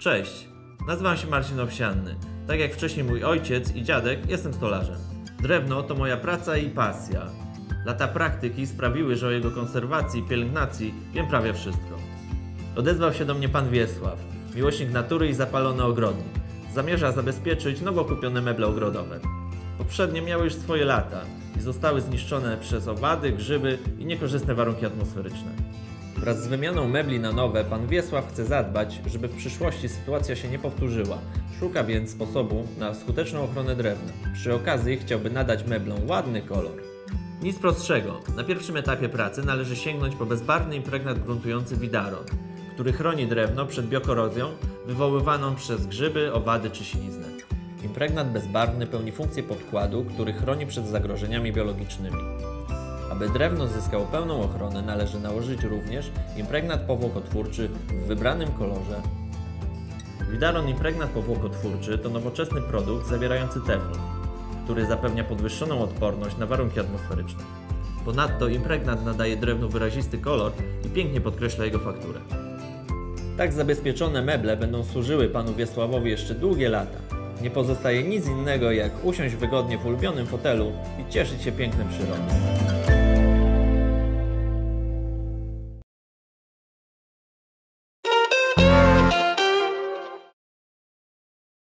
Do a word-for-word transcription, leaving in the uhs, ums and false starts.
Cześć, nazywam się Marcin Owsianny. Tak jak wcześniej mój ojciec i dziadek, jestem stolarzem. Drewno to moja praca i pasja. Lata praktyki sprawiły, że o jego konserwacji i pielęgnacji wiem prawie wszystko. Odezwał się do mnie pan Wiesław, miłośnik natury i zapalony ogrodnik. Zamierza zabezpieczyć nowo kupione meble ogrodowe. Poprzednie miały już swoje lata i zostały zniszczone przez owady, grzyby i niekorzystne warunki atmosferyczne. Wraz z wymianą mebli na nowe pan Wiesław chce zadbać, żeby w przyszłości sytuacja się nie powtórzyła. Szuka więc sposobu na skuteczną ochronę drewna. Przy okazji chciałby nadać meblom ładny kolor. Nic prostszego. Na pierwszym etapie pracy należy sięgnąć po bezbarwny impregnat gruntujący Widaron, który chroni drewno przed biokorozją wywoływaną przez grzyby, owady czy siniznę. Impregnat bezbarwny pełni funkcję podkładu, który chroni przed zagrożeniami biologicznymi. Aby drewno zyskało pełną ochronę, należy nałożyć również impregnat powłokotwórczy w wybranym kolorze. Widaron impregnat powłokotwórczy to nowoczesny produkt zawierający teflon, który zapewnia podwyższoną odporność na warunki atmosferyczne. Ponadto impregnat nadaje drewnu wyrazisty kolor i pięknie podkreśla jego fakturę. Tak zabezpieczone meble będą służyły panu Wiesławowi jeszcze długie lata. Nie pozostaje nic innego jak usiąść wygodnie w ulubionym fotelu i cieszyć się pięknem przyrody.